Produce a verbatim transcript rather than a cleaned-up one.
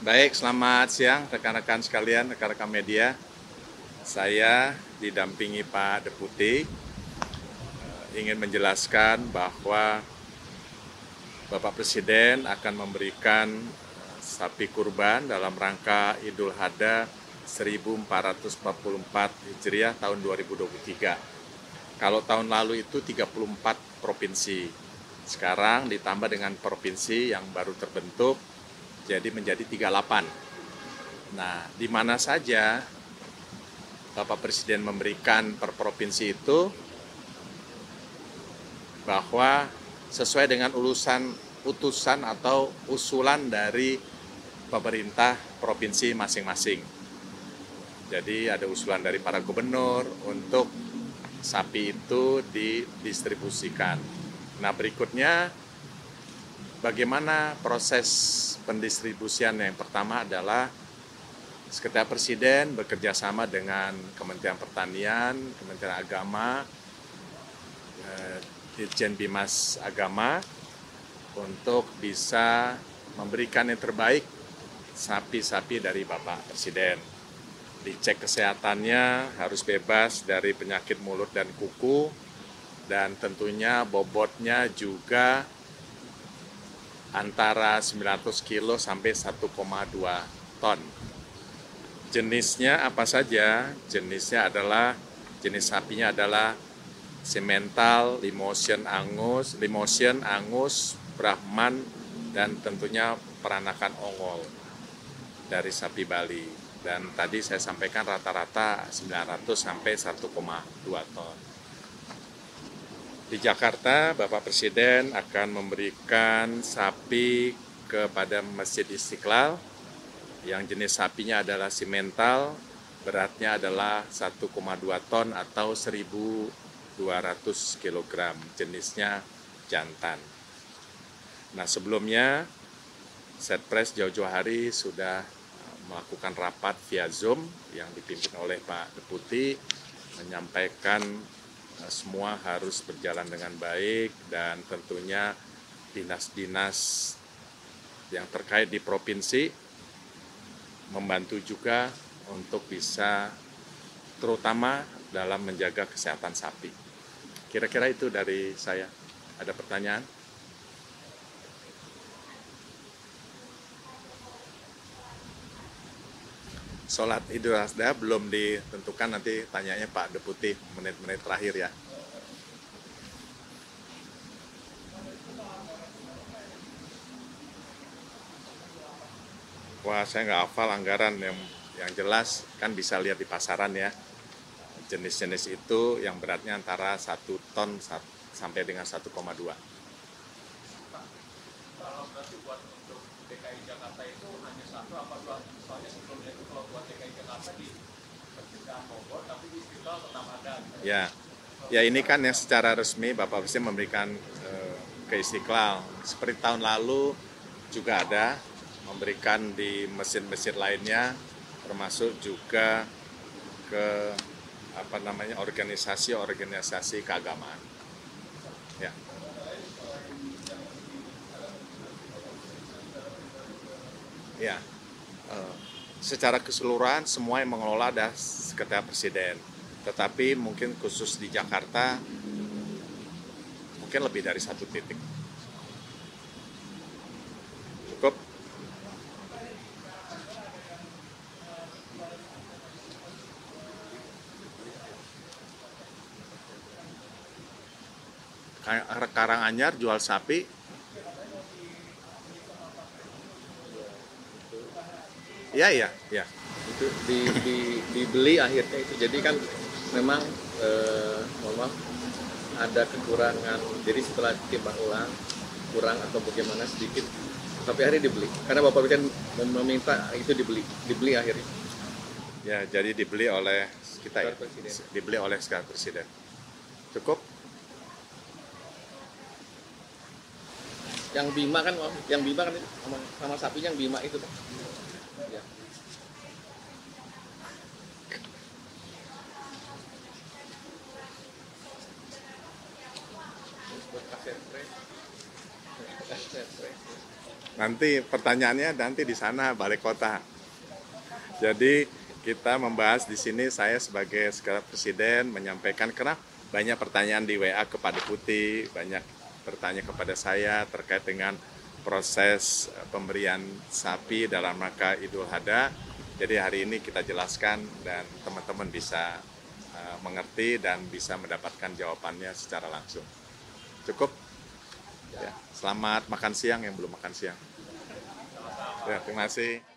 Baik, selamat siang rekan-rekan sekalian, rekan-rekan media. Saya didampingi Pak Deputi ingin menjelaskan bahwa Bapak Presiden akan memberikan sapi kurban dalam rangka Idul Adha seribu empat ratus empat puluh empat Hijriah tahun dua ribu dua puluh tiga. Kalau tahun lalu itu tiga puluh empat provinsi. Sekarang ditambah dengan provinsi yang baru terbentuk, jadi menjadi tiga puluh delapan. Nah, di mana saja Bapak Presiden memberikan per provinsi itu, bahwa sesuai dengan urusan utusan atau usulan dari pemerintah provinsi masing-masing. Jadi ada usulan dari para gubernur untuk sapi itu didistribusikan. Nah, berikutnya bagaimana proses pendistribusian? Yang pertama adalah Sekretariat Presiden bekerja sama dengan Kementerian Pertanian, Kementerian Agama, Dirjen Bimas Agama untuk bisa memberikan yang terbaik sapi-sapi dari Bapak Presiden. Dicek kesehatannya, harus bebas dari penyakit mulut dan kuku, dan tentunya bobotnya juga antara sembilan ratus kilo sampai satu koma dua ton. Jenisnya apa saja? Jenisnya adalah, jenis sapinya adalah Simmental, Limousin Angus, Limousin Angus, Brahman, dan tentunya peranakan Ongol dari sapi Bali. Dan tadi saya sampaikan rata-rata sembilan ratus sampai satu koma dua ton. Di Jakarta, Bapak Presiden akan memberikan sapi kepada Masjid Istiqlal, yang jenis sapinya adalah Simmental, beratnya adalah satu koma dua ton atau seribu dua ratus kilogram, jenisnya jantan. Nah, sebelumnya Setpres jauh-jauh hari sudah melakukan rapat via Zoom yang dipimpin oleh Pak Deputi, menyampaikan semua harus berjalan dengan baik, dan tentunya dinas-dinas yang terkait di provinsi membantu juga untuk bisa terutama dalam menjaga kesehatan sapi. Kira-kira itu dari saya. Ada pertanyaan? Sholat Idul Adha belum ditentukan, nanti tanyanya Pak Deputi menit-menit terakhir ya. Wah, saya nggak hafal anggaran. yang yang jelas kan bisa lihat di pasaran ya. Jenis-jenis itu yang beratnya antara satu ton sampai dengan satu koma dua. Kalau berarti buat untuk D K I Jakarta itu hanya satu apa dua? Soalnya sebelumnya itu kalau buat D K I Jakarta di pertigaan Bogor, tapi di Istiqlal tetap ada. Ya, ya ini kan yang secara resmi Bapak Presiden memberikan eh, ke Istiqlal. Seperti tahun lalu juga ada memberikan di mesin-mesin lainnya, termasuk juga ke apa namanya organisasi-organisasi keagamaan. Ya. Ya. Eh, secara keseluruhan semua yang mengelola ada Sekretariat Presiden. Tetapi mungkin khusus di Jakarta mungkin lebih dari satu titik. Cukup. Karanganyar jual sapi. Iya, iya, iya. Itu di, di, dibeli akhirnya itu. Jadi kan memang eh, mohon maaf, ada kekurangan. Jadi setelah timbang ulang kurang atau bagaimana sedikit, tapi akhirnya dibeli. Karena Bapak kan meminta itu dibeli, dibeli akhirnya. Ya, jadi dibeli oleh kita ya. Presiden. Dibeli oleh Sekretariat Presiden. Cukup. Yang Bima kan, yang Bima kan itu, sama, sama sapinya yang Bima itu kan. Ya. Buat kaset pre. Kaset pre. Nanti pertanyaannya nanti di sana Balai Kota. Jadi kita membahas di sini, saya sebagai sekretariat presiden menyampaikan karena banyak pertanyaan di W A ke Pak Deputi, banyak bertanya kepada saya terkait dengan proses pemberian sapi dalam rangka Idul Adha. Jadi hari ini kita jelaskan dan teman-teman bisa uh, mengerti dan bisa mendapatkan jawabannya secara langsung. Cukup? Ya, selamat makan siang yang belum makan siang. Ya, terima kasih.